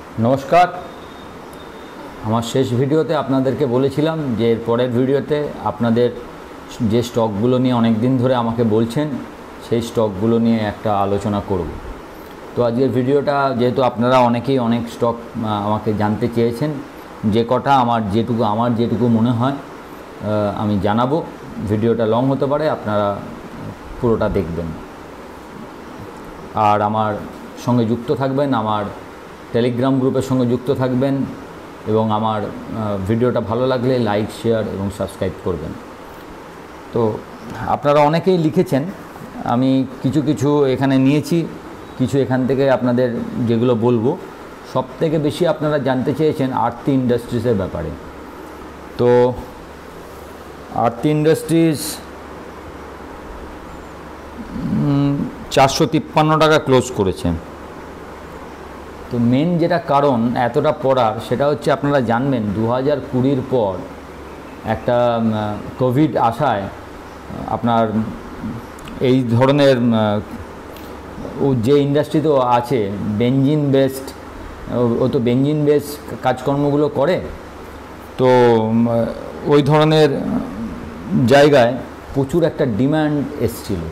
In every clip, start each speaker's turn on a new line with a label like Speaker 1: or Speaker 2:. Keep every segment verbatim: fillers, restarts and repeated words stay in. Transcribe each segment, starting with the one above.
Speaker 1: নমস্কার। আমার শেষ ভিডিওতে আপনাদেরকে বলেছিলাম যে এর পরের ভিডিওতে আপনাদের যে স্টকগুলো নিয়ে অনেক দিন ধরে আমাকে বলছেন সেই স্টকগুলো নিয়ে একটা আলোচনা করব। তো আজকের ভিডিওটা যেহেতু আপনারা অনেকেই অনেক স্টক আমাকে জানতে চেয়েছেন, যে কটা আমার যেটুকু আমার যেটুকু মনে হয় আমি জানাবো। ভিডিওটা লং হতে পারে, আপনারা পুরোটা দেখবেন আর আমার সঙ্গে যুক্ত থাকবেন, আমার টেলিগ্রাম গ্রুপের সঙ্গে যুক্ত থাকবেন এবং আমার ভিডিওটা ভালো লাগলে লাইক, শেয়ার এবং সাবস্ক্রাইব করবেন। তো আপনারা অনেকেই লিখেছেন, আমি কিছু কিছু এখানে নিয়েছি, কিছু এখান থেকে আপনাদের যেগুলো বলবো সব থেকে বেশি আপনারা জানতে চেয়েছেন আরতি ইন্ডাস্ট্রিজের ব্যাপারে। তো আরতি ইন্ডাস্ট্রিজ চারশো তিপ্পান্ন টাকা ক্লোজ করেছে। তো মেন যেটা কারণ এতটা পড়ার সেটা হচ্ছে আপনারা জানবেন দু হাজার কুড়ির পর একটা কোভিড আসায় আপনার এই ধরনের যে ইন্ডাস্ট্রি তো আছে বেঞ্জিন বেসড, ও তো বেঞ্জিন বেসড কাজকর্মগুলো করে, তো ওই ধরনের জায়গায় প্রচুর একটা ডিম্যান্ড এসছিল।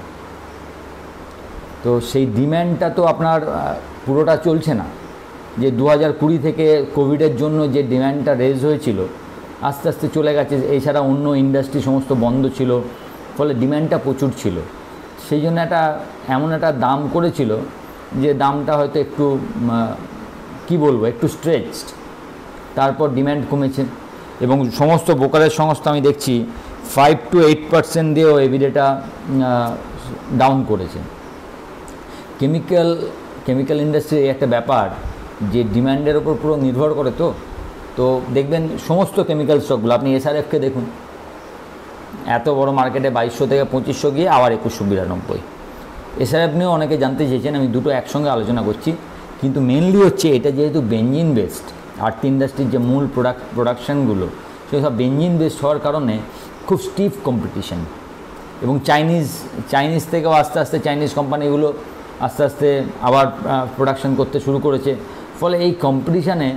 Speaker 1: তো সেই ডিম্যান্ডটা তো আপনার পুরোটা চলছে না, যে দু হাজার কুড়ি থেকে কোভিডের জন্য যে ডিম্যান্ডটা রেজ হয়েছিল আস্তে আস্তে চলে গেছে। এছাড়া অন্য ইন্ডাস্ট্রি সমস্ত বন্ধ ছিল, ফলে ডিম্যান্ডটা প্রচুর ছিল। সেই জন্য একটা এমন একটা দাম করেছিল যে দামটা হয়তো একটু কি বলবো একটু স্ট্রেচড। তারপর ডিম্যান্ড কমেছে এবং সমস্ত ব্রোকারেজ সংস্থা আমি দেখছি ফাইভ টু এইট পার্সেন্ট দিয়েও এবিডেটা ডাউন করেছে। কেমিক্যাল কেমিক্যাল ইন্ডাস্ট্রি একটা ব্যাপার যে ডিম্যান্ডের ওপর পুরো নির্ভর করে। তো তো দেখবেন সমস্ত কেমিক্যাল স্টকগুলো, আপনি এসআরএফকে দেখুন, এত বড় মার্কেটে বাইশশো থেকে পঁচিশশো গিয়ে আবার একুশশো বিরানব্বই। এসআরএফ নিয়েও অনেকে জানতে চেয়েছেন, আমি দুটো একসঙ্গে আলোচনা করছি। কিন্তু মেনলি হচ্ছে এটা যেহেতু বেঞ্জিন বেসড, আরতি ইন্ডাস্ট্রির যে মূল প্রোডাক্ট প্রোডাকশানগুলো সেসব বেঞ্জিন বেসড হওয়ার কারণে খুব স্টিফ কম্পিটিশন। এবং চাইনিজ চাইনিজ থেকেও আস্তে আস্তে চাইনিজ কোম্পানিগুলো আস্তে আস্তে আবার প্রোডাকশন করতে শুরু করেছে, ফলে এই কম্পিটিশানে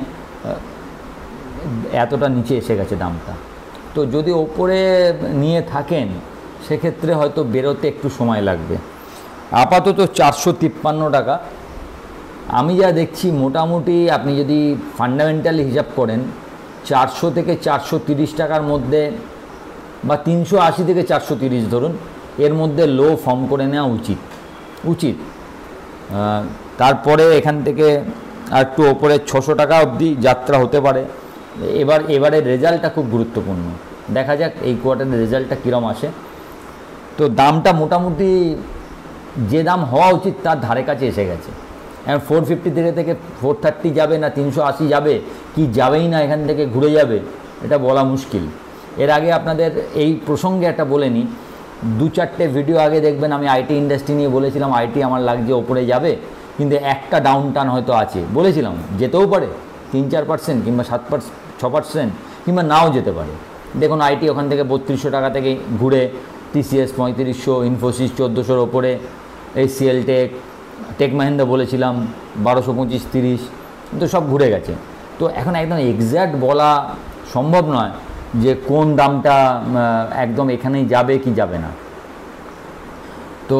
Speaker 1: এতটা নিচে এসে গেছে দামটা। তো যদি ওপরে নিয়ে থাকেন সেক্ষেত্রে হয়তো বেরোতে একটু সময় লাগবে। আপাতত চারশো তিপ্পান্ন টাকা আমি যা দেখছি, মোটামুটি আপনি যদি ফান্ডামেন্টালি হিসাব করেন চারশো থেকে চারশো তিরিশ টাকার মধ্যে বা তিনশো আশি থেকে চারশো তিরিশ ধরুন, এর মধ্যে লো ফর্ম করে নেওয়া উচিত উচিত তারপরে এখান থেকে আর একটু ওপরে ছশো টাকা অবধি যাত্রা হতে পারে। এবার এবারের রেজাল্টটা খুব গুরুত্বপূর্ণ, দেখা যাক এই কোয়ার্টারের রেজাল্টটা কীরকম আসে। তো দামটা মোটামুটি যে দাম হওয়া উচিত তার ধারে কাছে এসে গেছে। এখন ফোর ফিফটি থেকে থেকে ফোর থার্টি যাবে না তিনশো আশি যাবে কি যাবেই না, এখান থেকে ঘুরে যাবে, এটা বলা মুশকিল। এর আগে আপনাদের এই প্রসঙ্গে একটা বলে নিই, দু চারটে ভিডিও আগে দেখবেন আমি আইটি ইন্ডাস্ট্রি নিয়ে বলেছিলাম আইটি আমার লাগছে ওপরে যাবে, কিন্তু একটা ডাউন টান হয়তো আছে বলেছিলাম, যেতেও পারে তিন চার পার্সেন্ট কিংবা সাত পার্সেন্ট ছ পার্সেন্ট কিংবা নাও যেতে পারে। দেখুন আইটি ওখান থেকে বত্রিশশো টাকা থেকে ঘুরে টিসিএস পঁয়ত্রিশশো, ইনফোসিস চোদ্দোশোর ওপরে, এইচসিএল টেক টেক মাহিন্দ্রা বলেছিলাম বারোশো পঁচিশ তিরিশ, কিন্তু সব ঘুরে গেছে। তো এখন একদম এক্স্যাক্ট বলা সম্ভব নয় যে কোন দামটা একদম এখানেই যাবে কি যাবে না। তো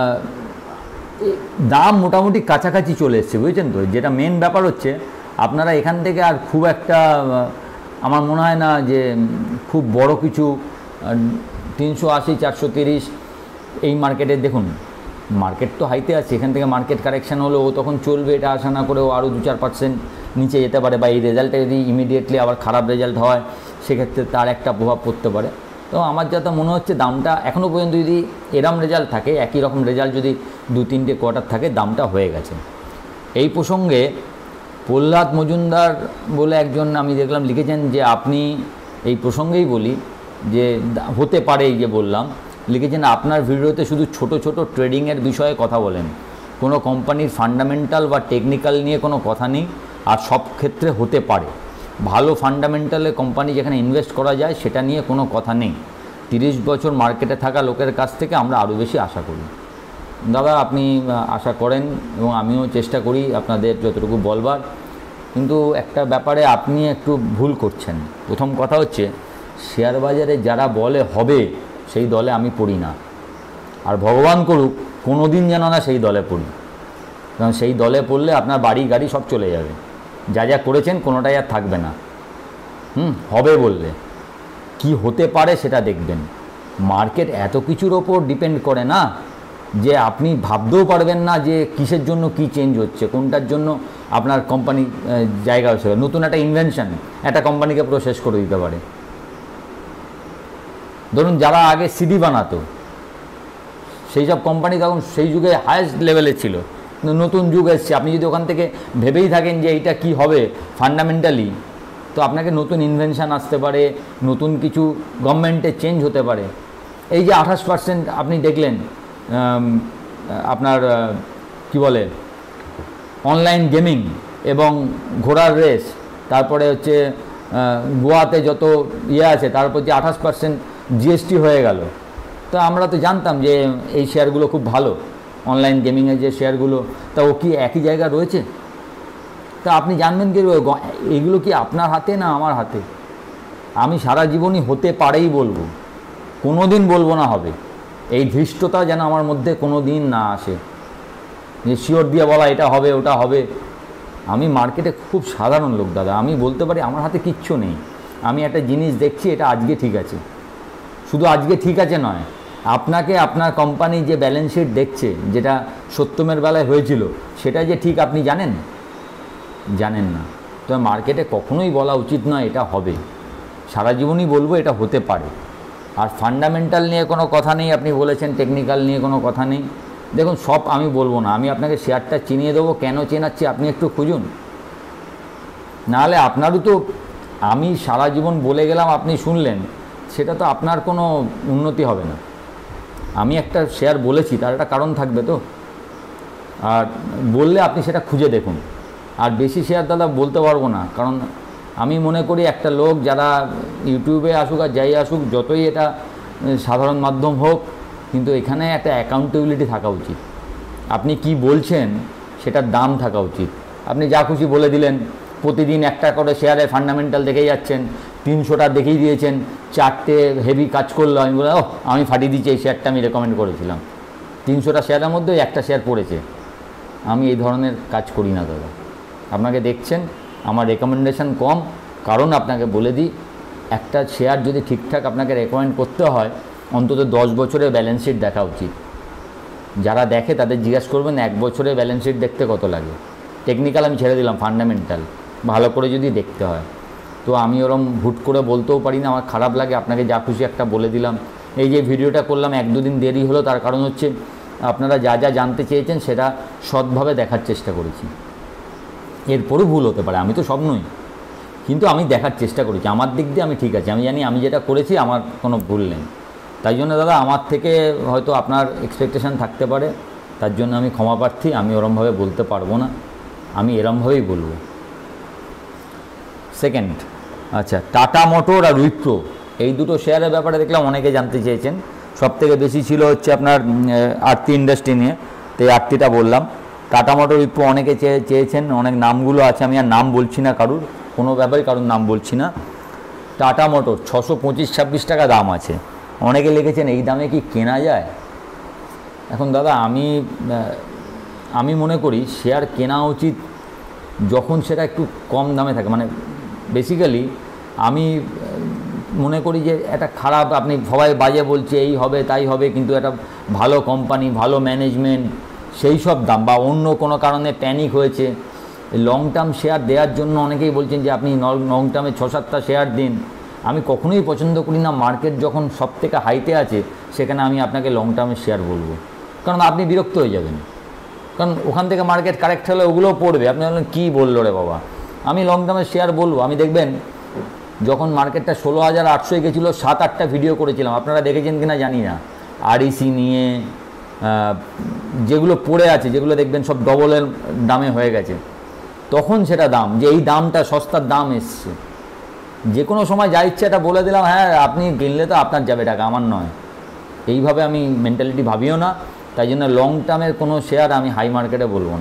Speaker 1: দাম মোটামুটি কাছাকাছি চলে এসছে, বুঝছেন তো। যেটা মেন ব্যাপার হচ্ছে আপনারা এখান থেকে আর খুব একটা আমার মনে হয় না যে খুব বড় কিছু তিনশো আশি চারশো তিরিশ এই মার্কেটে দেখুন, মার্কেট তো হাইতে আছে, এখান থেকে মার্কেট কারেকশান হলে ও তখন চলবে, এটা আশা না করে ও আরও দু চার পার্সেন্ট নিচে যেতে পারে, বা এই রেজাল্টটা যদি ইমিডিয়েটলি আবার খারাপ রেজাল্ট হয় সেক্ষেত্রে তার একটা প্রভাব পড়তে পারে। তো আমার যাতে মনে হচ্ছে দামটা এখনও পর্যন্ত যদি এরম রেজাল্ট থাকে, একই রকম রেজাল্ট যদি দু তিনটে কোয়ার্টার থাকে, দামটা হয়ে গেছে। এই প্রসঙ্গে প্রহ্লাদ মজুমদার বলে একজন আমি দেখলাম লিখেছেন যে আপনি এই প্রসঙ্গেই বলি যে হতে পারে, এই যে বললাম, লিখেছেন আপনার ভিডিওতে শুধু ছোট ছোট ট্রেডিংয়ের বিষয়ে কথা বলেন, কোনো কোম্পানির ফান্ডামেন্টাল বা টেকনিক্যাল নিয়ে কোনো কথা নেই, আর সব ক্ষেত্রে হতে পারে। ভালো ফান্ডামেন্টালে কোম্পানি যেখানে ইনভেস্ট করা যায় সেটা নিয়ে কোনো কথা নেই। তিরিশ বছর মার্কেটে থাকা লোকের কাছ থেকে আমরা আরও বেশি আশা করি। দাদা আপনি আশা করেন এবং আমিও চেষ্টা করি আপনাদের যতটুকু বলবার, কিন্তু একটা ব্যাপারে আপনি একটু ভুল করছেন। প্রথম কথা হচ্ছে শেয়ার বাজারে যারা বলে হবে সেই দলে আমি পড়ি না, আর ভগবান করুক কোনো দিন যেন না সেই দলে পড়ি, কারণ সেই দলে পড়লে আপনার বাড়ি গাড়ি সব চলে যাবে, যা যা করেছেন কোনোটাই আর থাকবে না। হুম হবে বললে কি হতে পারে সেটা দেখবেন। মার্কেট এত কিছুর ওপর ডিপেন্ড করে না যে আপনি ভাবতেও পারবেন না যে কিসের জন্য কি চেঞ্জ হচ্ছে, কোনটার জন্য আপনার কোম্পানি জায়গা হচ্ছে। নতুন একটা ইনভেনশন একটা কোম্পানিকে পুরো শেষ করে দিতে পারে। ধরুন যারা আগে সিডি বানাতো সেই সব কোম্পানি তখন সেই যুগে হায়েস্ট লেভেলে ছিল, নতুন যুগ এসছে, আপনি যদি ওখান থেকে ভেবেই থাকেন যে এইটা কি হবে ফান্ডামেন্টালি, তো আপনাকে নতুন ইনভেনশন আসতে পারে, নতুন কিছু গভর্নমেন্টে চেঞ্জ হতে পারে। এই যে আঠাশ পার্সেন্ট আপনি দেখলেন আপনার কি বলে অনলাইন গেমিং এবং ঘোড়ার রেস, তারপরে হচ্ছে গোয়াতে যত ইয়ে আছে তারপর যে আঠাশ পার্সেন্ট জিএসটি হয়ে গেল। তো আমরা তো জানতাম যে এই শেয়ারগুলো খুব ভালো, অনলাইন গেমিংয়ের যে শেয়ারগুলো, তা ও কি একই জায়গায় রয়েছে? তা আপনি জানবেন কি এগুলো কি আপনার হাতে না আমার হাতে? আমি সারা জীবনই হতে পারেই বলবো, কোনো দিন বলবো না হবে। এই ধৃষ্টতা যেন আমার মধ্যে কোনো দিন না আসে যে শিওর দিয়ে বলা এটা হবে ওটা হবে। আমি মার্কেটে খুব সাধারণ লোক দাদা, আমি বলতে পারি আমার হাতে কিচ্ছু নেই। আমি একটা জিনিস দেখছি এটা আজকে ঠিক আছে, শুধু আজকে ঠিক আছে নয়, আপনাকে আপনার কোম্পানি যে ব্যালেন্স শিট দেখছে যেটা সত্যমের বেলায় হয়েছিল সেটা যে ঠিক আপনি জানেন জানেন না। তো মার্কেটে কখনোই বলা উচিত নয় এটা হবে, সারা জীবনই বলবো এটা হতে পারে। আর ফান্ডামেন্টাল নিয়ে কোনো কথা নেই, আপনি বলেছেন টেকনিক্যাল নিয়ে কোনো কথা নেই। দেখুন সব আমি বলবো না, আমি আপনাকে শেয়ারটা চিনিয়ে দেবো, কেন চেনাচ্ছি আপনি একটু খুঁজুন, নাহলে আপনারও তো আমি সারা জীবন বলে গেলাম আপনি শুনলেন, সেটা তো আপনার কোনো উন্নতি হবে না। আমি একটা শেয়ার বলেছি তার একটা কারণ থাকবে তো, আর বললে আপনি সেটা খুঁজে দেখুন। আর বেশি শেয়ার দাদা বলতে পারবো না, কারণ আমি মনে করি একটা লোক যারা ইউটিউবে আসুক আর যাই আসুক, যতই এটা সাধারণ মাধ্যম হোক, কিন্তু এখানে একটা অ্যাকাউন্টেবিলিটি থাকা উচিত। আপনি কি বলছেন সেটার দাম থাকা উচিত। আপনি যা খুশি বলে দিলেন, প্রতিদিন একটা করে শেয়ারে ফান্ডামেন্টাল দেখেই যাচ্ছেন, তিনশোটা দেখিয়ে দিয়েছেন, চারটে হেভি কাজ করলো, আমি বলে ও আমি ফাটিয়ে দিচ্ছি এই শেয়ারটা আমি রেকমেন্ড করেছিলাম, তিনশোটা শেয়ারের মধ্যে একটা শেয়ার পড়েছে। আমি এই ধরনের কাজ করি না দাদা। আপনাকে দেখছেন আমার রেকমেন্ডেশন কম, কারণ আপনাকে বলে দিই একটা শেয়ার যদি ঠিকঠাক আপনাকে রেকমেন্ড করতে হয় অন্তত দশ বছরের ব্যালেন্স শিট দেখা উচিত। যারা দেখে তাদের জিজ্ঞাসা করবেন এক বছরের ব্যালেন্স শিট দেখতে কত লাগে। টেকনিক্যাল আমি ছেড়ে দিলাম, ফান্ডামেন্টাল ভালো করে যদি দেখতে হয়। তো আমি ওরম হুট করে বলতেও পারি না, আমার খারাপ লাগে, আপনাকে যা খুশি একটা বলে দিলাম। এই যে ভিডিওটা করলাম এক দুদিন দেরি হলো, তার কারণ হচ্ছে আপনারা যা যা জানতে চেয়েছেন সেটা সৎভাবে দেখার চেষ্টা করেছি। এরপরও ভুল হতে পারে, আমি তো সব নই, কিন্তু আমি দেখার চেষ্টা করেছি, আমার দিক দিয়ে আমি ঠিক আছে, আমি জানি আমি যেটা করেছি আমার কোনো ভুল নেই। তাই জন্য দাদা আমার থেকে হয়তো আপনার এক্সপেকটেশান থাকতে পারে, তার জন্য আমি ক্ষমা প্রার্থী। আমি ওরমভাবে বলতে পারবো না, আমি এরমভাবেই বলবো। সেকেন্ড, আচ্ছা টাটা মোটর আর উইপ্রো এই দুটো শেয়ারের ব্যাপারে দেখলাম অনেকে জানতে চেয়েছেন। সব থেকে বেশি ছিল হচ্ছে আপনার আরতি ইন্ডাস্ট্রি নিয়ে, তো এই আরতিটা বললাম। টাটা মোটর উইপ্রো অনেকে চেয়ে চেয়েছেন অনেক নামগুলো আছে, আমি আর নাম বলছি না কারুর, কোনো ব্যাপারে কারুর নাম বলছি না। টাটা মোটর ছশো পঁচিশ ছাব্বিশ টাকা দাম আছে, অনেকে লিখেছেন এই দামে কি কেনা যায়। এখন দাদা আমি আমি মনে করি শেয়ার কেনা উচিত যখন সেটা একটু কম দামে থাকে। মানে বেসিক্যালি আমি মনে করি যে একটা খারাপ, আপনি সবাই বাজে বলছে এই হবে তাই হবে, কিন্তু একটা ভালো কোম্পানি ভালো ম্যানেজমেন্ট সেই সব দাম, বা অন্য কোনো কারণে প্যানিক হয়েছে, লং টার্ম শেয়ার দেওয়ার জন্য অনেকেই বলছেন যে আপনি লং টার্মে ছ সাতটা শেয়ার দিন। আমি কখনোই পছন্দ করি না মার্কেট যখন সব থেকে হাইতে আছে সেখানে আমি আপনাকে লং টার্মের শেয়ার বলবো, কারণ আপনি বিরক্ত হয়ে যাবেন। কারণ ওখান থেকে মার্কেট কারেক্ট হলে ওগুলোও পড়বে, আপনি বললেন কী বললো রে বাবা। আমি লং টার্মের শেয়ার বলবো। আমি দেখবেন যখন মার্কেটটা ষোলো হাজার আটশোয় গেছিলো, সাত আটটা ভিডিও করেছিলাম, আপনারা দেখেছেন কিনা জানি না, আরইসি নিয়ে যেগুলো পড়ে আছে, যেগুলো দেখবেন সব ডবলের দামে হয়ে গেছে, তখন সেটা দাম যে এই দামটা সস্তার দাম এসছে। যে কোনো সময় যা ইচ্ছে এটা বলে দিলাম, হ্যাঁ আপনি কিনলে তো আপনার যাবে টাকা, আমার নয়। এইভাবে আমি মেন্টালিটি ভাবিও না, তাই জন্য লং টার্মের কোনো শেয়ার আমি হাই মার্কেটে বলবো না।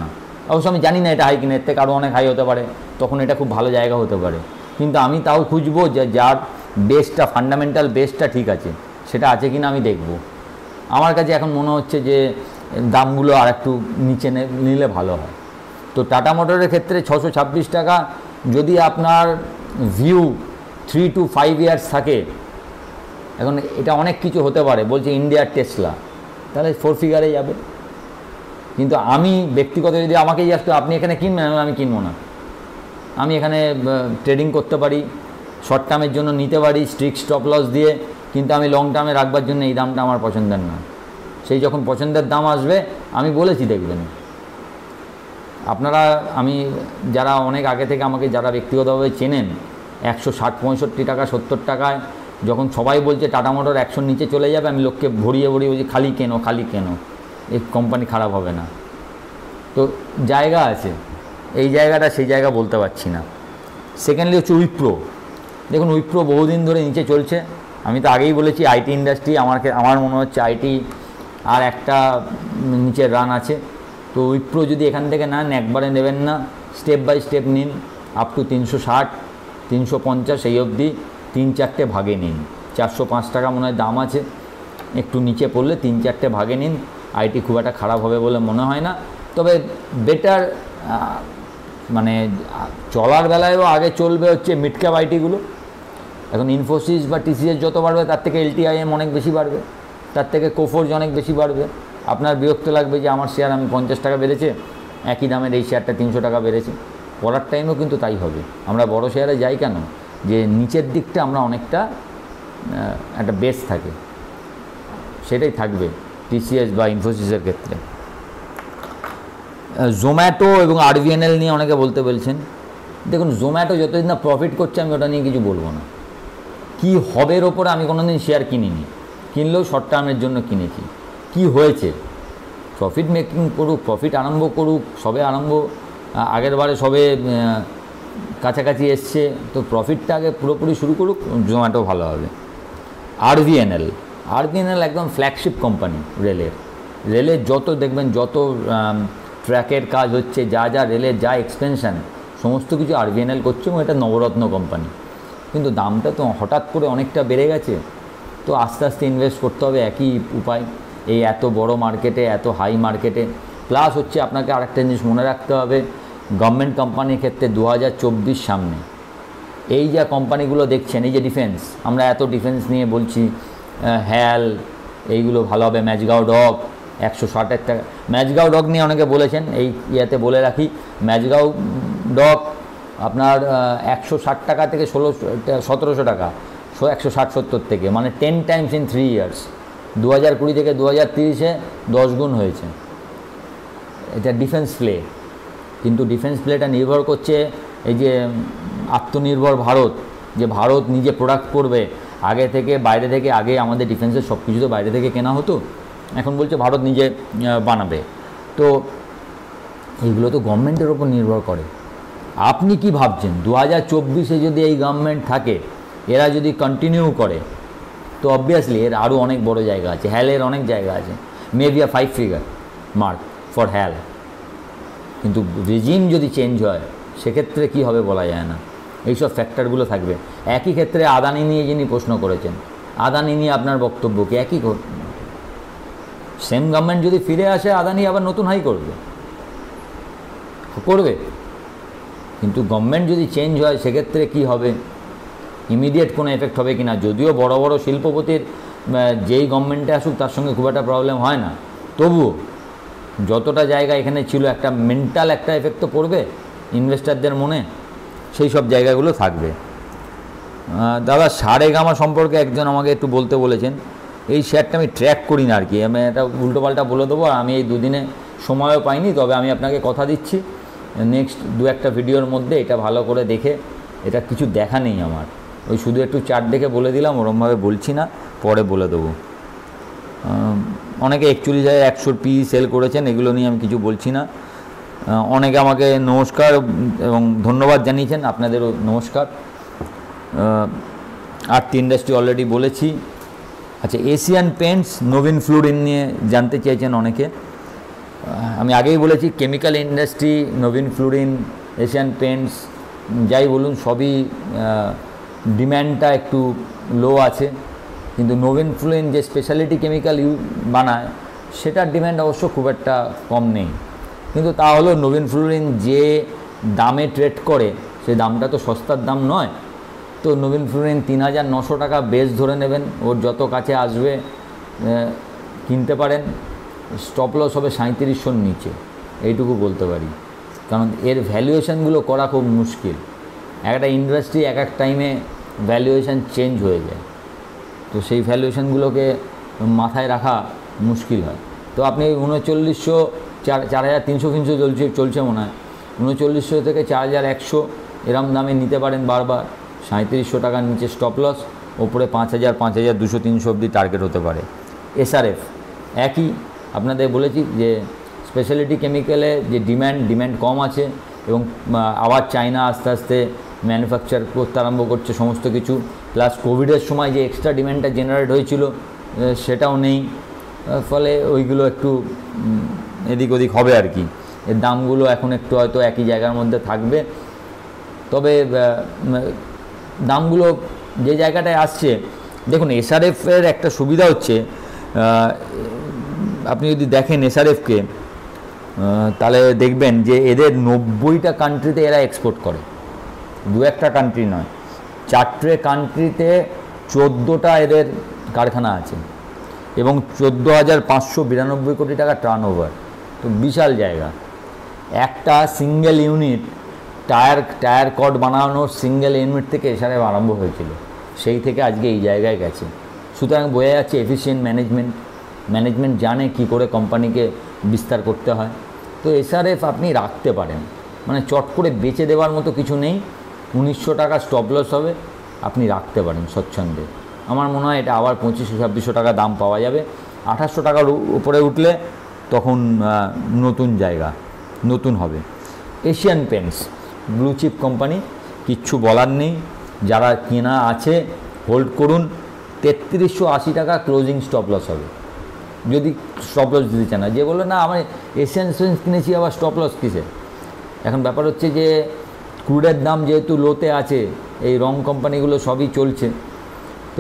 Speaker 1: অবশ্য আমি জানি না এটা হাই কিনা, এর থেকে আরও অনেক হাই হতে পারে, তখন এটা খুব ভালো জায়গা হতে পারে। কিন্তু আমি তাও খুঁজবো যে যার বেসটা, ফান্ডামেন্টাল বেসটা ঠিক আছে, সেটা আছে কিনা আমি দেখব। আমার কাছে এখন মনে হচ্ছে যে দামগুলো আর একটু নিচে নিলে ভালো হয়। তো টাটা মোটরের ক্ষেত্রে ছশো ছাব্বিশ টাকা, যদি আপনার view three to five years থাকে, এখন এটা অনেক কিছু হতে পারে, বলছে ইন্ডিয়ার টেসলা, তাহলে ফোর ফিগারে যাবে। কিন্তু আমি ব্যক্তিগত যদি আমাকে জিজ্ঞাসা করে আপনি এখানে কিনবেন, আমি কিনবো না। আমি এখানে ট্রেডিং করতে পারি, শর্ট টার্মের জন্য নিতে পারি স্ট্রিক্ট স্টপ লস দিয়ে, কিন্তু আমি লং টার্মে রাখবার জন্য এই দামটা আমার পছন্দের না। সেই যখন পছন্দের দাম আসবে আমি বলেছি, দেখবেন আপনারা, আমি যারা অনেক আগে থেকে আমাকে যারা ব্যক্তিগতভাবে চেনেন, একশো ষাট পঁয়ষট্টি টাকা সত্তর টাকায় যখন সবাই বলছে টাটা মোটর একশোর নিচে চলে যাবে, আমি লোককে ভরিয়ে ভরিয়ে বলছি খালি কেনো খালি কেনো, এই কোম্পানি খারাপ হবে না। তো জায়গা আছে, এই জায়গাটা সেই জায়গা বলতে পারছি না। সেকেন্ডলি হচ্ছে উইপ্রো। দেখুন উইপ্রো বহুদিন ধরে নিচে চলছে, আমি তো আগেই বলেছি আইটি ইন্ডাস্ট্রি, আমার আমার মনে হচ্ছে আইটি আর একটা নিচের রান আছে। তো উইপ্রো যদি এখান থেকে নেন, একবারে নেবেন না, স্টেপ বাই স্টেপ নিন, আপ টু তিনশো ষাট তিনশো পঞ্চাশ এই অবধি তিন চারটে ভাগে নিন। চারশো পাঁচ টাকা মনে হয় দাম আছে, একটু নিচে পড়লে তিন চারটে ভাগে নিন। আইটি খুব একটা খারাপ হবে বলে মনে হয় না, তবে বেটার মানে চলার বেলায়ও আগে চলবে হচ্ছে মিড ক্যাপ আইটিগুলো। এখন ইনফোসিস বা টিসিএস যত বাড়বে তার থেকে এলটিআইএম অনেক বেশি বাড়বে, তার থেকে কোফোর্জ অনেক বেশি বাড়বে। আপনার বিরক্ত লাগবে যে আমার শেয়ার আমি পঞ্চাশ টাকা বেড়েছে, একই দামের এই শেয়ারটা তিনশো টাকা বেড়েছে। পড়ার টাইমেও কিন্তু তাই হবে। আমরা বড় শেয়ারে যাই কেন, যে নিচের দিকটা আমরা অনেকটা একটা বেস থাকে, সেটাই থাকবে টিসিএস বা ইনফোসিসের ক্ষেত্রে। জোম্যাটো এবং আরভিএনএল নিয়ে অনেকে বলতে বলছেন, দেখুন জোম্যাটো যতদিন না প্রফিট করছে আমি ওটা নিয়ে কিছু বলবো না। কি হবে এর ওপরে আমি কোনো দিন শেয়ার কিনিনি, কিনলেও শর্ট টার্মের জন্য কিনেছি। কি হয়েছে, প্রফিট মেকিং করুক, প্রফিট আরম্ভ করুক, সবে আরম্ভ আগের বারে সবে কাছাকাছি এসছে, তো প্রফিটটা আগে পুরোপুরি শুরু করুক, জোম্যাটো ভালো হবে। আরভিএনএল আরভিএনএল একদম ফ্ল্যাগশিপ কোম্পানি রেলের, রেলের যত দেখবেন যত ট্র্যাকের কাজ হচ্ছে, যা যা রেলের যা এক্সপেনশন, সমস্ত কিছু আরভিএনএল করছে এবং এটা নবরত্ন কোম্পানি। কিন্তু দামটা তো হঠাৎ করে অনেকটা বেড়ে গেছে, তো আস্তে আস্তে ইনভেস্ট করতে হবে, একই উপায়। এই এত বড় মার্কেটে, এত হাই মার্কেটে, প্লাস হচ্ছে আপনাকে আরেকটা জিনিস মনে রাখতে হবে, গভর্নমেন্ট কোম্পানির ক্ষেত্রে দু হাজার চব্বিশ সামনে এই যা কোম্পানিগুলো দেখছেন, এই যে ডিফেন্স, আমরা এত ডিফেন্স নিয়ে বলছি, হ্যাল এইগুলো ভালো হবে, ম্যাজগাঁও ডক একশো ষাটের টাকা, ম্যাজগাঁও ডক নিয়ে অনেকে বলেছেন, এই ইয়াতে বলে রাখি, ম্যাজগাঁও ডক আপনার একশো ষাট টাকা থেকে ষোলোশো সতেরোশো টাকা, একশো ষাট সত্তর থেকে, মানে ten times in three years, দু হাজার কুড়ি থেকে দু হাজার তিরিশে দশ গুণ হয়েছে। এটা ডিফেন্স প্লে, কিন্তু ডিফেন্স প্লেটা নির্ভর করছে এই যে আত্মনির্ভর ভারত, যে ভারত নিজে প্রোডাক্ট করবে। আগে থেকে বাইরে থেকে, আগে আমাদের ডিফেন্সের সব কিছু তো বাইরে থেকে কেনা হতো, এখন বলছে ভারত নিজে বানাবে। তো এইগুলো তো গভর্নমেন্টের ওপর নির্ভর করে। আপনি কি ভাবছেন দু হাজার চব্বিশে যদি এই গভর্নমেন্ট থাকে, এরা যদি কন্টিনিউ করে, তো অবভিয়াসলি এর আরও অনেক বড় জায়গা আছে, হ্যালের অনেক জায়গা আছে, maybe a five figure mark for HAL. কিন্তু রিজিম যদি চেঞ্জ হয় সেক্ষেত্রে কি হবে বলা যায় না, এইসব ফ্যাক্টরগুলো থাকবে। একই ক্ষেত্রে আদানি নিয়ে যিনি প্রশ্ন করেছেন, আদানি নিয়ে আপনার বক্তব্য কি? একই সেম গভর্নমেন্ট যদি ফিরে আসে, আদানি আবার নতুন হাই করবে করবে কিন্তু গভর্নমেন্ট যদি চেঞ্জ হয় সেক্ষেত্রে কি হবে, ইমিডিয়েট কোনো এফেক্ট হবে কি না? যদিও বড় বড় শিল্পপতির যেই গভর্নমেন্টে আসুক তার সঙ্গে খুব একটা প্রবলেম হয় না, তবুও যতটা জায়গা এখানে ছিল একটা মেন্টাল একটা এফেক্ট তো পড়বে ইনভেস্টারদের মনে, সেই সব জায়গাগুলো থাকবে। দাদা সারেগামা সম্পর্কে একজন আমাকে একটু বলতে বলেছেন, এই শেয়ারটা আমি ট্র্যাক করি না আর কি, আমি এটা উল্টোপাল্টা বলে দেবো, আর আমি এই দুদিনে সময়ও পাইনি। তবে আমি আপনাকে কথা দিচ্ছি নেক্সট দু একটা ভিডিওর মধ্যে এটা ভালো করে দেখে, এটা কিছু দেখা নেই আমার, ওই শুধু একটু চার্ট দেখে বলে দিলাম, ওরমভাবে বলছি না, পরে বলে দেবো। অনেকে একচল্লিশ হাজার একশোর পি সেল করেছেন, এগুলো নিয়ে আমি কিছু বলছি না। অনেকে আমাকে নমস্কার এবং ধন্যবাদ জানিয়েছেন, আপনাদেরও নমস্কার। আরতি ইন্ডাস্ট্রি অলরেডি বলেছি। আচ্ছা, এশিয়ান পেন্টস নবীন ফ্লোরিন নিয়ে জানতে চেয়েছেন অনেকে। আমি আগেই বলেছি কেমিক্যাল ইন্ডাস্ট্রি, নবীন ফ্লুরিন, এশিয়ান পেন্টস যাই বলুন সবই ডিম্যান্ডটা একটু লো আছে, কিন্তু নবীন ফ্লুরিন যে স্পেশালিটি কেমিক্যাল ইউ বানায় সেটার ডিম্যান্ড অবশ্য খুব একটা কম নেই। কিন্তু তা হলেও নবীন ফ্লুরিন যে দামে ট্রেড করে সেই দামটা তো সস্তার দাম নয়। তো নবীন ফ্লুরিন তিন হাজার নশো টাকা বেস ধরে নেবেন, ওর যত কাছে আসবে কিনতে পারেন। স্টপ লস হবে সাঁত্রিশশোর নিচে, এইটুকু বলতে পারি, কারণ এর ভ্যালুয়েশানগুলো করা খুব মুশকিল। একটা ইন্ডাস্ট্রি এক এক টাইমে ভ্যালুয়েশান চেঞ্জ হয়ে যায়, তো সেই ভ্যালুয়েশানগুলোকে মাথায় রাখা মুশকিল হয়। তো আপনি উনচল্লিশশো চার চার হাজার তিনশো তিনশো চলছে চলছে মনে হয় উনচল্লিশশো থেকে চার হাজার একশো এরম দামে নিতে পারেন বারবার। সাঁত্রিশশো টাকার নিচে স্টপ লস, ওপরে পাঁচ হাজার পাঁচ হাজার দুশো তিনশো অবধি টার্গেট হতে পারে। এসআরএফ একই, আপনাদের বলেছি যে স্পেশালিটি কেমিক্যালে যে ডিম্যান্ড ডিম্যান্ড কম আছে এবং আবার চায়না আস্তে আস্তে ম্যানুফ্যাকচার করতে আরম্ভ করছে সমস্ত কিছু, প্লাস কোভিডের সময় যে এক্সট্রা ডিম্যান্ডটা জেনারেট হয়েছিল সেটাও নেই, ফলে ওইগুলো একটু এদিক ওদিক হবে আর কি। এর দামগুলো এখন একটু হয়তো একই জায়গার মধ্যে থাকবে, তবে দামগুলো যে জায়গাটায় আসছে, দেখুন এসআরএফের একটা সুবিধা হচ্ছে, আপনি যদি দেখেন এসআরএফকে তাহলে দেখবেন যে এদের নব্বইটা কান্ট্রিতে এরা এক্সপোর্ট করে, দু একটা কান্ট্রি নয়, চারটে কান্ট্রিতে চোদ্দোটা এদের কারখানা আছে এবং চোদ্দো হাজার পাঁচশো বিরানব্বই কোটি টাকা টার্ন ওভার, তো বিশাল জায়গা। একটা single unit tyre tyre cord বানানোর সিঙ্গেল ইউনিট থেকে এসআরএফ আরম্ভ হয়েছিল, সেই থেকে আজকে এই জায়গায় গেছে। সুতরাং বোঝা যাচ্ছে এফিশিয়েন্ট ম্যানেজমেন্ট, ম্যানেজমেন্ট জানে কি করে কোম্পানিকে বিস্তার করতে হয়। তো এসআরএফ আপনি রাখতে পারেন, মানে চট করে বেচে দেওয়ার মতো কিছু নেই। উনিশশো টাকা স্টপ লস হবে, আপনি রাখতে পারেন স্বচ্ছন্দে। আমার মনে হয় এটা আবার পঁচিশশো ছাব্বিশশো টাকা দাম পাওয়া যাবে। আঠাশশো টাকার উপরে উঠলে তখন নতুন জায়গা, নতুন হবে। Asian Paints blue chip company, কিচ্ছু বলার নেই, যারা কেনা আছে হোল্ড করুন। তেত্রিশশো আশি টাকা ক্লোজিং স্টপ লস হবে যদি স্টপ লস দিতে চান না। যে বললো না আমার এশিয়ান পেন্টস কিনেছি আবার স্টপ লস কিসে। এখন ব্যাপার হচ্ছে যে ক্রুডের দাম যেহেতু লোতে আছে, এই রং কোম্পানিগুলো সবই চলছে, তো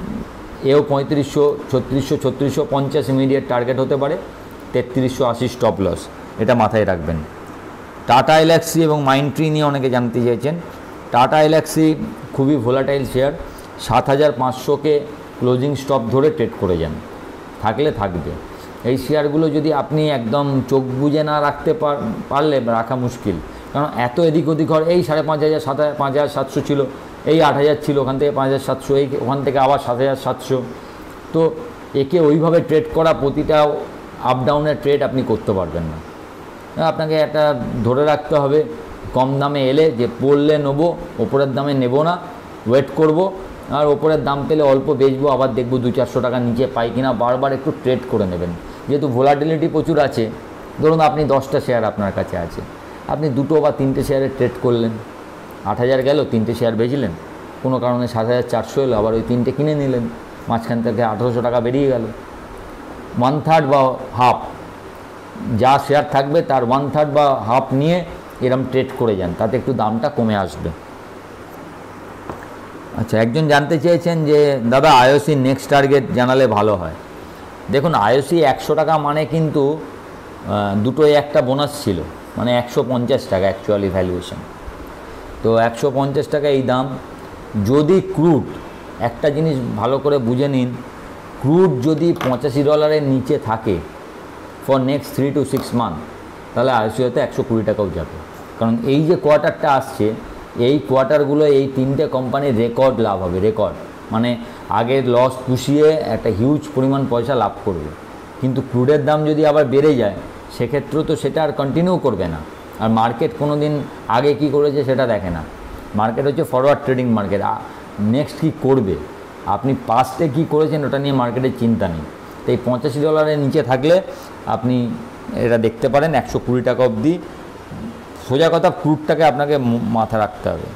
Speaker 1: এও পঁয়ত্রিশশো ছত্রিশশো ছত্রিশশো পঞ্চাশ ইমিডিয়েট টার্গেট হতে পারে, তেত্রিশশো আশি স্টপ লস, এটা মাথায় রাখবেন। টাটা এলএক্সি এবং মাইন্ডট্রি নিয়ে অনেকে জানতে চাইছেন। টাটা এলএক্সি খুবই ভোলাটাইল শেয়ার, সাত হাজার পাঁচশোকে ক্লোজিং স্টপ ধরে ট্রেড করে যান, থাকলে থাকবে। এই শেয়ারগুলো যদি আপনি একদম চোখ বুজে না রাখতে পারলে রাখা মুশকিল, কারণ এত এদিক ওদিক হয়। এই সাড়ে পাঁচ হাজার সাত হাজার পাঁচ হাজার সাতশো ছিল, এই আট হাজার ছিল, ওখান থেকে পাঁচ হাজার সাতশো, এই ওখান থেকে আবার সাত হাজার সাতশো। তো একে ওইভাবে ট্রেড করা, প্রতিটা আপ ডাউনের ট্রেড আপনি করতে পারবেন না। আপনাকে একটা ধরে রাখতে হবে, কম দামে এলে যে পড়লে নেবো, ওপরের দামে নেব না, ওয়েট করব, আর ওপরের দাম পেলে অল্প বেচবো, আবার দেখবো দু চারশো টাকা নিচে পাই কিনা, বারবার একটু ট্রেড করে নেবেন। যেহেতু ভোলাটিলিটি প্রচুর আছে, ধরুন আপনি দশটা শেয়ার আপনার কাছে আছে, আপনি দুটো বা তিনটে শেয়ারে ট্রেড করলেন, আট হাজার গেল, তিনটে শেয়ার বেচলেন, কোনো কারণে সাত হাজার চারশো এলো, আবার ওই তিনটে কিনে নিলেন, মাঝখান থেকে আঠেরোশো টাকা বেরিয়ে গেল। ওয়ান থার্ড বা হাফ যা শেয়ার থাকবে তার ওয়ান থার্ড বা হাফ নিয়ে এরম ট্রেড করে যান, তাতে একটু দামটা কমে আসবে। আচ্ছা, একজন জানতে চেয়েছেন যে দাদা আইওসি নেক্সট টার্গেট জানালে ভালো হয়। দেখুন আইওসি একশো টাকা মানে কিন্তু দুটোই একটা বোনাস ছিল, মানে একশো পঞ্চাশ টাকা অ্যাকচুয়ালি ভ্যালুয়েশন। তো একশো পঞ্চাশ টাকা এই দাম। যদি ক্রুড, একটা জিনিস ভালো করে বুঝে নিন, ক্রুড যদি পঁচাশি ডলারের নিচে থাকে for next three to six month, তাহলে আইওসি হয়তো একশো কুড়ি টাকাও যাবে। কারণ এই যে কোয়ার্টারটা আসছে, এই কোয়ার্টারগুলো এই তিনটে কোম্পানির রেকর্ড লাভ হবে, রেকর্ড, মানে আগের লস পুষিয়ে একটা হিউজ পরিমাণ পয়সা লাভ করবে। কিন্তু ক্রুডের দাম যদি আবার বেড়ে যায়, সেক্ষেত্রেও তো সেটা আর কন্টিনিউ করবে না। আর মার্কেট কোনো দিন আগে কি করেছে সেটা দেখে না, মার্কেট হচ্ছে ফরওয়ার্ড ট্রেডিং মার্কেট। নেক্সট কী করবে, আপনি পাস্টে কী করেছেন ওটা নিয়ে মার্কেটের চিন্তা নেই। তো এই পঁচাশি ডলারের নিচে থাকলে আপনি এটা দেখতে পারেন একশো কুড়ি টাকা অবধি। সোজা কথা, ক্রুডটাকে আপনাকে মাথা রাখতে হবে।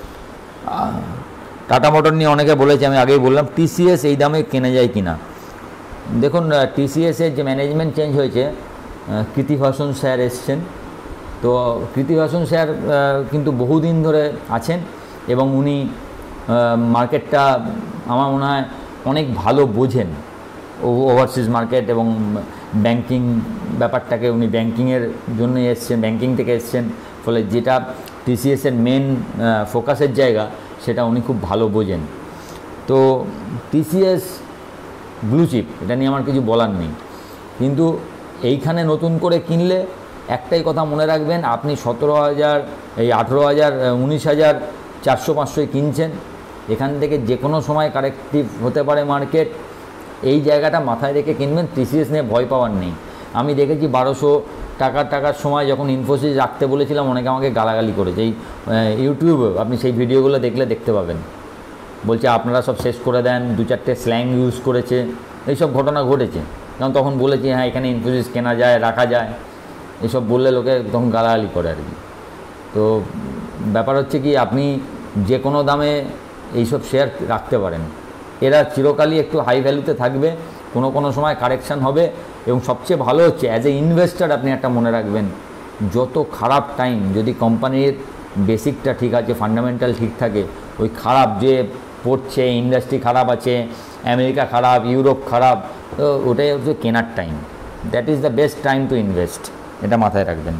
Speaker 1: টাটা মোটর নিয়ে অনেকে বলেছে, আমি আগেই বললাম টিসিএস এই দামে কেনা যায় কি না। দেখুন টিসিএসের যে ম্যানেজমেন্ট চেঞ্জ হয়েছে, কৃতিভাষণ স্যার এসছেন। তো কৃতিভাষণ স্যার কিন্তু বহুদিন ধরে আছেন এবং উনি মার্কেটটা আমার মনে হয় অনেক ভালো বোঝেন, ওভারসিজ মার্কেট এবং ব্যাংকিং ব্যাপারটাকে। উনি ব্যাংকিংয়ের জন্য এসছেন, ব্যাংকিং থেকে এসছেন, ফলে যেটা টিসিএসের মেন ফোকাসের জায়গা সেটা উনি খুব ভালো বোঝেন। তো টিসিএস ব্লু চিপ, এটা নিয়ে আমার কিছু বলার নেই, কিন্তু এইখানে নতুন করে কিনলে একটাই কথা মনে রাখবেন, আপনি সতেরো হাজার এই আঠেরো হাজার উনিশ হাজার চারশো পাঁচশোয় কিনছেন, এখান থেকে যে কোনো সময় কারেক্টিভ হতে পারে মার্কেট। এই জায়গাটা মাথায় রেখে কিনবেন, টিসিএস নিয়ে ভয় পাওয়ার নেই। আমি দেখেছি বারোশো টাকার টাকার সময় যখন ইনফোসিস রাখতে বলেছিলাম, অনেকে আমাকে গালাগালি করেছে। এই ইউটিউবে আপনি সেই ভিডিওগুলো দেখলে দেখতে পাবেন, বলছে আপনারা সব শেষ করে দেন, দু চারটে স্ল্যাং ইউজ করেছে, এইসব ঘটনা ঘটেছে। কারণ তখন বলেছি হ্যাঁ এখানে ইনফোসিস কেনা যায়, রাখা যায়, এসব বললে লোকে তখন গালাগালি করে আর কি। তো ব্যাপার হচ্ছে কি, আপনি যে কোনো দামে এইসব শেয়ার রাখতে পারেন, এরা চিরকালই একটু হাই ভ্যালুতে থাকবে, কোনো কোনো সময় কারেকশান হবে। এবং সবচেয়ে ভালো হচ্ছে অ্যাজ এ ইনভেস্টার আপনি একটা মনে রাখবেন, যত খারাপ টাইম যদি কোম্পানির বেসিকটা ঠিক আছে, ফান্ডামেন্টাল ঠিক থাকে, ওই খারাপ যে পড়ছে, ইন্ডাস্ট্রি খারাপ আছে, আমেরিকা খারাপ, ইউরোপ খারাপ, তো ওটাই হচ্ছে কেনার time. That is the best time to invest, এটা মাথায় রাখবেন।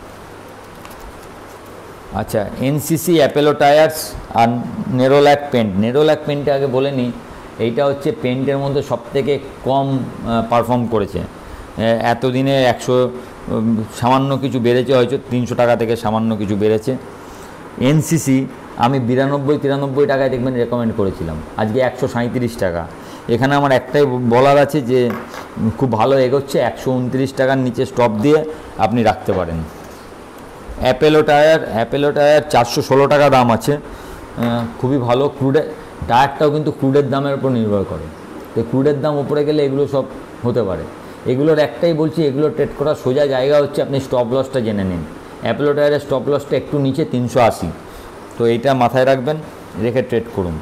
Speaker 1: আচ্ছা, এনসিসি, অ্যাপোলো টায়ার্স আর নেরোল্যাক পেন্ট। নেরোল্যাক পেন্টে আগে বলে নিই, এইটা হচ্ছে পেন্টের মধ্যে সবথেকে কম পারফর্ম করেছে এতদিনে। একশো সামান্য কিছু বেড়েছে, হয়তো তিনশো টাকা থেকে সামান্য কিছু বেড়েছে। এনসিসি আমি বিরানব্বই তিরানব্বই টাকায় দেখবেন রেকমেন্ড করেছিলাম, আজকে একশো সাঁইত্রিশ টাকা। এখানে আমার একটাই বলার আছে যে খুব ভালো এগোচ্ছে, একশো উনত্রিশ টাকার নিচে স্টপ দিয়ে আপনি রাখতে পারেন। অ্যাপোলো টায়ার, অ্যাপোলো টায়ার চারশো ষোলো টাকা দাম আছে, খুবই ভালো। ক্রুডে টায়ারটাও কিন্তু ক্রুডের দামের উপর নির্ভর করে, তো ক্রুডের দাম উপরে গেলে এগুলো সব হতে পারে। এগুলোর একটাই বলছি, এগুলো ট্রেড করার সোজা জায়গা হচ্ছে আপনি স্টপ লসটা জেনে নিন। অ্যাপোলো টায়ারের স্টপ লসটা একটু নিচে তিনশো আশি, তো এইটা মাথায় রাখবেন, রেখে ট্রেড করুন।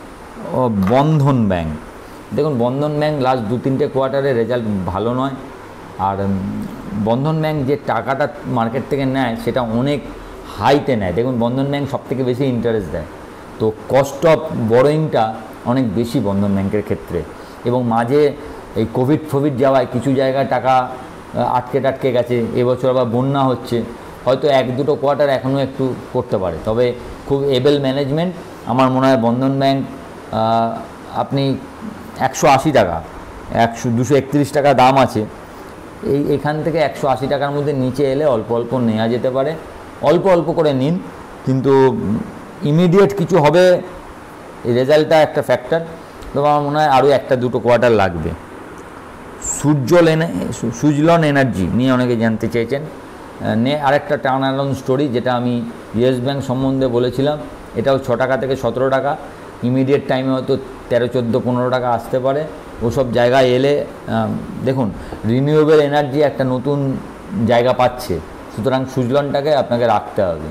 Speaker 1: ও বন্ধন ব্যাংক, দেখুন বন্ধন ব্যাংক লাস্ট দু তিনটে কোয়ার্টারে রেজাল্ট ভালো নয়। আর বন্ধন ব্যাংক যে টাকাটা মার্কেট থেকে নেয় সেটা অনেক হাইতে নেয়। দেখুন বন্ধন ব্যাংক সবথেকে বেশি ইন্টারেস্ট দেয়, তো কস্ট অফ বরোয়িংটা অনেক বেশি বন্ধন ব্যাংকের ক্ষেত্রে। এবং মাঝে এই কোভিড ফোভিড যাওয়ায় কিছু জায়গায় টাকা আটকে টাটকে গেছে, এবছর আবার বন্যা হচ্ছে, হয়তো এক দুটো কোয়ার্টার এখনও একটু করতে পারে, তবে খুব এবেল ম্যানেজমেন্ট। আমার মনে হয় বন্ধন ব্যাংক আপনি একশো আশি টাকা, একশো দুশো একত্রিশ টাকা দাম আছে, এই এখান থেকে একশো আশি টাকার মধ্যে নিচে এলে অল্প অল্প নেওয়া যেতে পারে। অল্প অল্প করে নিন, কিন্তু ইমিডিয়েট কিছু হবে রেজাল্টটা একটা ফ্যাক্টর, তবে আমার মনে হয় আরও একটা দুটো কোয়ার্টার লাগবে। সূর্যল এনে সুজলন এনার্জি নিয়ে অনেকে জানতে চেয়েছেন, নে আরেকটা টার্ন অ্যারাউন্ড স্টোরি, যেটা আমি ইয়েস ব্যাংক সম্বন্ধে বলেছিলাম, এটাও ছ টাকা থেকে সতেরো টাকা, ইমিডিয়েট টাইমে হয়তো তেরো চোদ্দো পনেরো টাকা আসতে পারে। ওসব জায়গায় এলে দেখুন রিনিউয়েবল এনার্জি একটা নতুন জায়গা পাচ্ছে, সুতরাং সুজলনটাকে আপনাকে রাখতে হবে,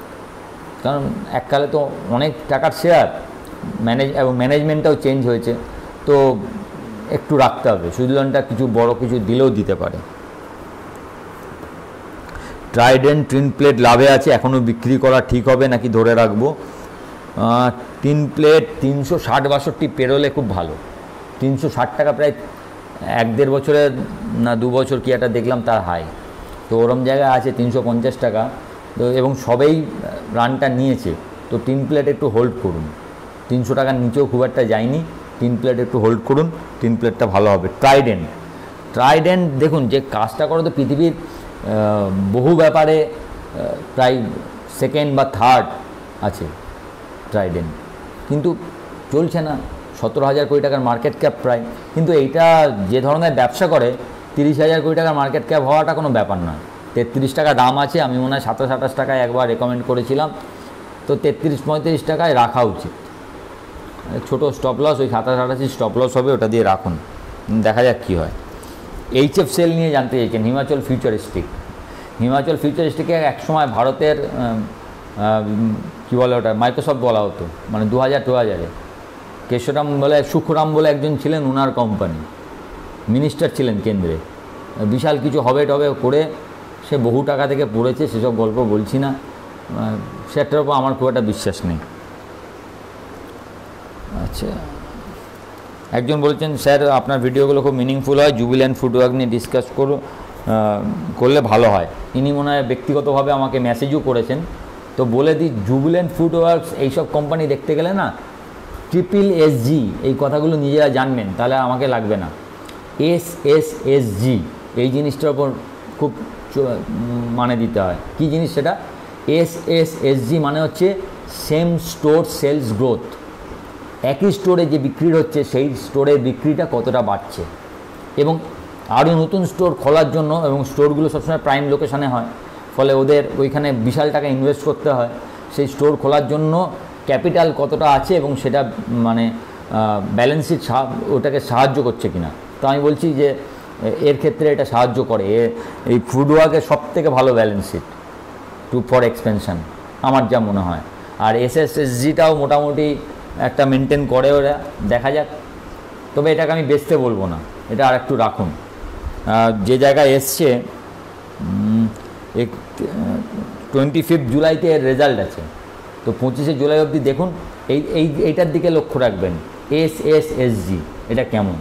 Speaker 1: কারণ এককালে তো অনেক টাকার শেয়ার ম্যানেজ এবং ম্যানেজমেন্টটাও চেঞ্জ হয়েছে, তো একটু রাখতে হবে। সুজলনটা কিছু বড় কিছু দিলেও দিতে পারে। ট্রাইডেন্ট টিন প্লেট লাভে আছে, এখনও বিক্রি করা ঠিক হবে নাকি ধরে রাখবো? টিন প্লেট তিনশো ষাট বাষট্টি পেরোলে খুব ভালো, তিনশো ষাট টাকা প্রায় এক দেড় বছরে না দু বছর কি একটা দেখলাম তার হাই, তো ওরম জায়গায় আছে তিনশো পঞ্চাশ টাকা, তো এবং সবেই রানটা নিয়েছে, তো টিন প্লেট একটু হোল্ড করুন। তিনশো টাকার নিচেও খুব একটা যায়নি, টিন প্লেট একটু হোল্ড করুন, টিন প্লেটটা ভালো হবে। ট্রাইডেন্ট, ট্রাইডেন্ট দেখুন যে কাজটা করে তো পৃথিবীর বহু ব্যাপারে প্রায় সেকেন্ড বা থার্ড আছে ট্রাইডেন্ট, কিন্তু চলছে না। সতেরো হাজার কোটি টাকার মার্কেট ক্যাপ প্রায়, কিন্তু এইটা যে ধরনের ব্যবসা করে তিরিশ হাজার কোটি টাকার মার্কেট ক্যাপ হওয়াটা কোনো ব্যাপার নয়। তেত্রিশ টাকা দাম আছে, আমি মনে হয় সাতাশ আঠাশ টাকায় একবার রেকমেন্ড করেছিলাম, তো তেত্রিশ পঁয়ত্রিশ টাকায় রাখা উচিত। ছোটো স্টপ লস, ওই সাতাশ আঠাশি স্টপ লস হবে, ওটা দিয়ে রাখুন, দেখা যাক কী হয়। এইচএফ সেল নিয়ে জানতে চাইছেন, হিমাচল ফিউচারিস্টিক। হিমাচল ফিউচারিস্টিকে একসময় ভারতের কী বলে ওটা মাইক্রোসফট বলা হতো, মানে দু হাজার দু হাজারে কেশরাম বলে সুখরাম বলে একজন ছিলেন, ওনার কোম্পানি, মিনিস্টার ছিলেন কেন্দ্রে, বিশাল কিছু হবে টবে করে সে বহু টাকা থেকে পড়েছে, সেসব গল্প বলছি না, সেটার উপর আমার খুব একটা বিশ্বাস নেই। আচ্ছা, একজন বলছেন স্যার আপনার ভিডিওগুলো খুব মিনিংফুল হয়, জুবিল্যান্ট ফুটওয়ার্ক নিয়ে ডিসকাস করো করলে ভালো হয়। ইনি মনে হয় ব্যক্তিগতভাবে আমাকে মেসেজও করেছেন। তো বলে দিই, জুবিল্যান্ট ফুটওয়ার্কস এইসব কোম্পানি দেখতে গেলে না ট্রিপল এস জি এই কথাগুলো নিজেরা জানবেন, তাহলে আমাকে লাগবে না। এস এস এস জি এই জিনিসটার ওপর খুব মানে দিতে হয়। কি জিনিস সেটা? এস এস এস জি মানে হচ্ছে সেম স্টোর সেলস গ্রোথ। একই স্টোরে যে বিক্রি হচ্ছে সেই স্টোরের বিক্রিটা কতটা বাড়ছে, এবং আরও নতুন স্টোর খোলার জন্য, এবং স্টোরগুলো সবসময় প্রাইম লোকেশানে হয়, ফলে ওদের ওইখানে বিশাল টাকা ইনভেস্ট করতে হয়। সেই স্টোর খোলার জন্য ক্যাপিটাল কতটা আছে এবং সেটা মানে ব্যালেন্স শিট ওটাকে সাহায্য করছে কিনা। তো আমি বলছি যে এর ক্ষেত্রে এটা সাহায্য করে। এই ফুডওয়ার্কের সব থেকে ভালো balance sheet to for expansion আমার যা মনে হয়। আর এস এস এস জিটাও মোটামুটি একটা মেনটেন করে ওরা, দেখা যাক। তবে এটাকে আমি বেচতে বলবো না, এটা আর একটু রাখুন। যে জায়গায় এসছে টোয়েন্টি ফিফথ জুলাইতে এর রেজাল্ট আছে, তো পঁচিশে জুলাই অবধি দেখুন। এই এই এইটার দিকে লক্ষ্য রাখবেন, এস এস এস জি এটা কেমন।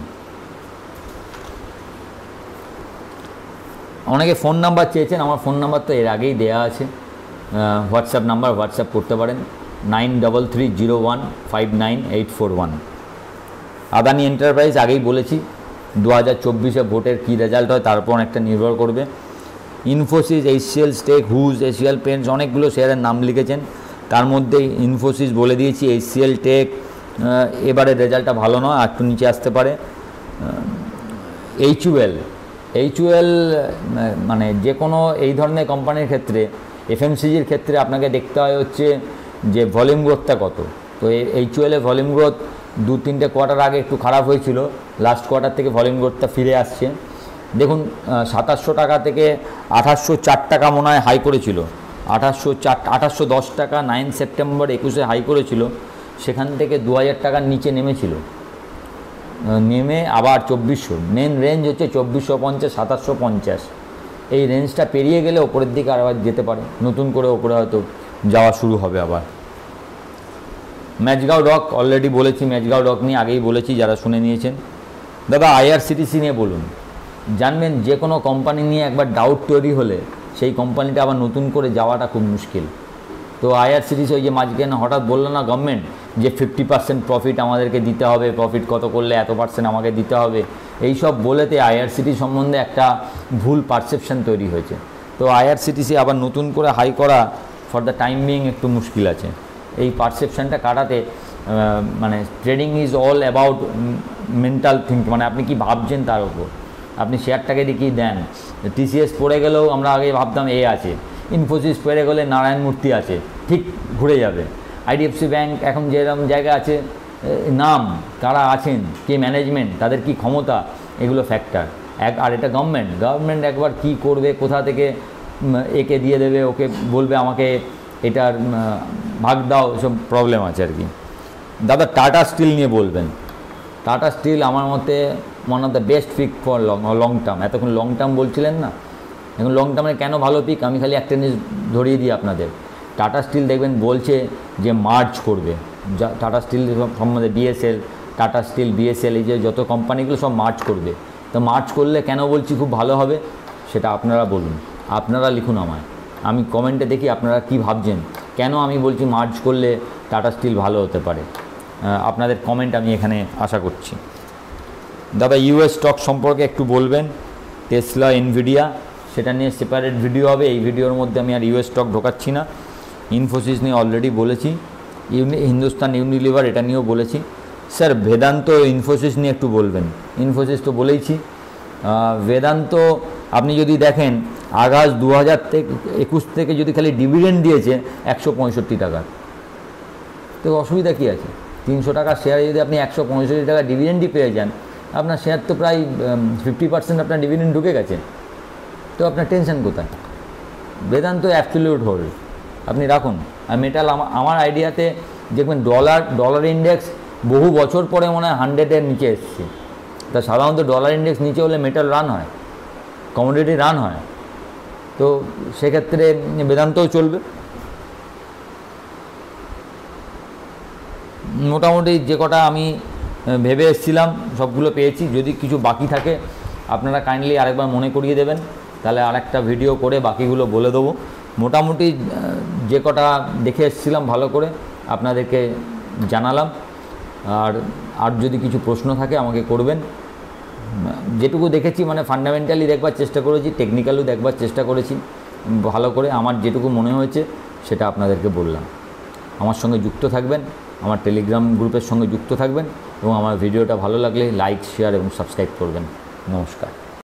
Speaker 1: অনেকে ফোন নাম্বার চেয়েছেন, আমার ফোন নাম্বার তো এর আগেই দেওয়া আছে, হোয়াটসঅ্যাপ নাম্বার, হোয়াটসঅ্যাপ করতে পারেন nine double three zero one five nine eight four one. Adani enterprise আগেই বলেছি, দু হাজার চব্বিশে ভোটের কী রেজাল্ট হয় তার উপর অনেকটা নির্ভর করবে। ইনফোসিস, এইচসিএল স্টেক, হুজ, এশিয়াল পেন্টস, অনেকগুলো শেয়ারের নাম লিখেছেন, তার মধ্যে ইনফোসিস বলে দিয়েছি। এইচসিএল টেক এবারে রেজাল্টটা ভালো নয়, একটু নিচে আসতে পারে। এইচইউএল এইচইউএল মানে যে কোনো এই ধরনের কোম্পানির ক্ষেত্রে, এফএমসিজির ক্ষেত্রে আপনাকে দেখতে হয় হচ্ছে যে ভলিউম গ্রোথটা কত। তো এইচইউএলের ভলিউম গ্রোথ দু তিনটে কোয়ার্টার আগে একটু খারাপ হয়েছিল, লাস্ট কোয়ার্টার থেকে ভলিউম গ্রোথটা ফিরে আসছে। দেখুন সাতাশশো টাকা থেকে আঠাশশো চার টাকা মনে হয় হাই করেছিল, আঠাশশো চার আঠাশশো দশ টাকা নাইন সেপ্টেম্বর একুশে হাই করেছিল, সেখান থেকে দু হাজার টাকার নিচে নেমেছিল, নেমে আবার চব্বিশশো, মেন রেঞ্জ হচ্ছে চব্বিশশো পঞ্চাশ সাতাশশো পঞ্চাশ, এই রেঞ্জটা পেরিয়ে গেলে ওপরের দিকে আবার যেতে পারে, নতুন করে ওপরে হয়তো যাওয়া শুরু হবে আবার। ম্যাচগাঁও ডক অলরেডি বলেছি, ম্যাচগাঁও ডক নিয়ে আগেই বলেছি, যারা শুনে নিয়েছেন। দাদা আইআরসিটিসি নিয়ে বলুন। জানবেন যে কোনো কোম্পানি নিয়ে একবার ডাউট তৈরি হলে সেই কোম্পানিটা আবার নতুন করে যাওয়াটা খুব মুশকিল। তো আইআরসিটিসি ওই যে মাঝখানে হঠাৎ বললো না গভর্নমেন্ট যে ফিফটি পার্সেন্ট প্রফিট আমাদেরকে দিতে হবে, প্রফিট কত করলে এত পার্সেন্ট আমাকে দিতে হবে, এইসব বলেতে আইআরসিটি সম্বন্ধে একটা ভুল পারসেপশন তৈরি হয়েছে। তো আইআরসিটিসি আবার নতুন করে হাই করা ফর দ্য টাইম বিং একটু মুশকিল আছে। এই পারসেপশনটা কাটাতে মানে trading is all about mental think, মানে আপনি কি ভাবছেন তার উপর। আপনি শেয়ারটাকে দিয়ে কী দেন, টিসিএস পড়ে গেলেও আমরা আগে ভাবতাম এ আছে, ইনফোসিস পড়ে গেলে নারায়ণ মূর্তি আছে, ঠিক ঘুরে যাবে। আইডিএফসি ব্যাংক এখন যেরকম জায়গা আছে, নাম, কারা আছেন, কে ম্যানেজমেন্ট, তাদের কি ক্ষমতা, এগুলো ফ্যাক্টর। এক আর এটা গভর্নমেন্ট গভর্নমেন্ট একবার কি করবে, কোথা থেকে একে দিয়ে দেবে, ওকে বলবে আমাকে এটার ভাগ দাও, সব প্রবলেম আছে আর কি। দাদা টাটা স্টিল নিয়ে বলবেন। টাটা স্টিল আমার মতে one of the best pick for long long term. এতক্ষণ লং টার্ম বলছিলেন না, এখন লং টার্মে কেন ভালো পিক, আমি খালি একটা জিনিস ধরিয়ে দিই আপনাদের। টাটা স্টিল দেখবেন বলছে যে মার্জ করবে, যা টাটা স্টিল সম্বন্ধে বিএসএল, টাটা স্টিল, বিএসএল, এই যে যত কোম্পানিগুলো সব মার্জ করবে। তো মার্জ করলে কেন বলছি খুব ভালো হবে, সেটা আপনারা বলুন, আপনারা লিখুন আমায়, আমি কমেন্টে দেখি আপনারা কি ভাবছেন, কেন আমি বলছি মার্জ করলে টাটা স্টিল ভালো হতে পারে। আপনাদের কমেন্ট আমি এখানে আশা করছি। দাদা ইউএস স্টক সম্পর্কে একটু বলবেন, টেসলা, এনভিডিয়া, সেটা নিয়ে সেপারেট ভিডিও হবে, এই ভিডিওর মধ্যে আমি আর ইউএস স্টক ঢোকাচ্ছি না। ইনফোসিস নিয়ে অলরেডি বলেছি, ইউনি হিন্দুস্তান ইউনিলিভার এটা নিয়েও বলেছি। স্যার বেদান্ত, ইনফোসিস নিয়ে একটু বলবেন। ইনফোসিস তো বলেইছি। বেদান্ত আপনি যদি দেখেন আগস্ট দু হাজার থেকে একুশ থেকে যদি খালি ডিভিডেন্ড দিয়েছে একশো পঁয়ষট্টি টাকার, তো অসুবিধা কী আছে? তিনশো টাকার শেয়ারে যদি আপনি একশো পঁয়ষট্টি টাকা ডিভিডেন্ডই পেয়ে যান, আপনার শেয়ার তো প্রায় ফিফটি পার্সেন্ট আপনার ডিভিডেন্ড ঢুকে গেছে, তো আপনার টেনশন কোথায়? বেদান্ত অ্যাবসলিউট হোল্ড আপনি রাখুন। আর মেটাল আমার আইডিয়াতে দেখবেন ডলার ডলার ইন্ডেক্স বহু বছর পরে মনে হয় হান্ড্রেডের নিচে এসছে। তা সাধারণত ডলার ইন্ডেক্স নিচে হলে মেটাল রান হয়, কমোডিটি রান হয়, তো সেক্ষেত্রে বেদান্তও চলবে। মোটামুটি যে কটা আমি ভেবে এসেছিলাম সবগুলো পেয়েছি। যদি কিছু বাকি থাকে আপনারা কাইন্ডলি আরেকবার মনে করিয়ে দেবেন, তাহলে আরেকটা ভিডিও করে বাকিগুলো বলে দেবো। মোটামুটি যে কটা দেখে এসেছিলাম ভালো করে আপনাদেরকে জানালাম। আর আর যদি কিছু প্রশ্ন থাকে আমাকে করবেন। যেটুকু দেখেছি মানে ফান্ডামেন্টালি দেখবার চেষ্টা করেছি, টেকনিক্যালও দেখবার চেষ্টা করেছি ভালো করে। আমার যেটুকু মনে হয়েছে সেটা আপনাদেরকে বললাম। আমার সঙ্গে যুক্ত থাকবেন, আমার টেলিগ্রাম গ্রুপের সঙ্গে যুক্ত থাকবেন এবং আমার ভিডিওটা ভালো লাগলে লাইক, শেয়ার এবং সাবস্ক্রাইব করবেন। নমস্কার।